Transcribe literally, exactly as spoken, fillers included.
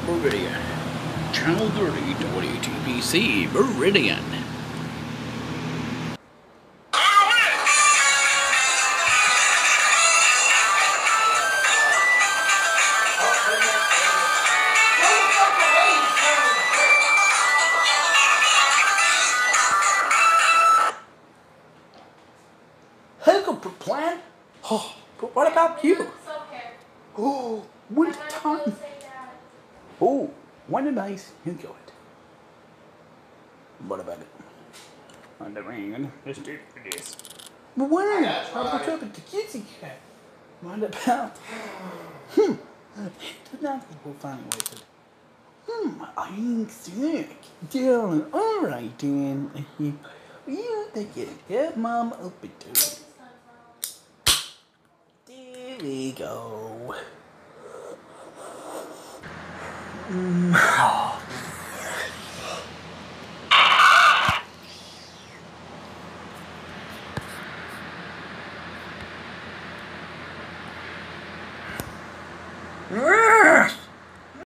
Meridian. Channel thirty, W G B C, Meridian. Helicopter plan? Oh, but what about you? Oh, one time. Oh, one of nice, you go it. What about it? On the ring, let's do this. But when? How about up at the kissy cat? What about? Hmm. Tonight we'll find a way to. Hmm, I'm sick. Darling, alright then. You take it. Get mom open to it. There we go. Mm. Oh.